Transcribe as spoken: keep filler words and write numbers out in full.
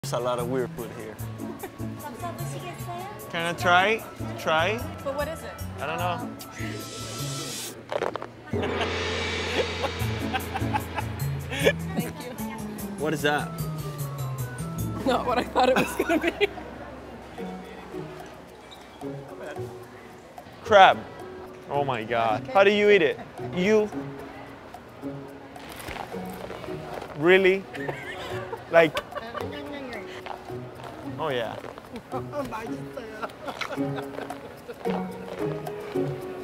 There's a lot of weird food here. Can I try? Try? But what is it? I don't know. Thank you. What is that? Not what I thought it was gonna be. Crab. Oh my God. How do you eat it? You? Really? Like? Oh yeah.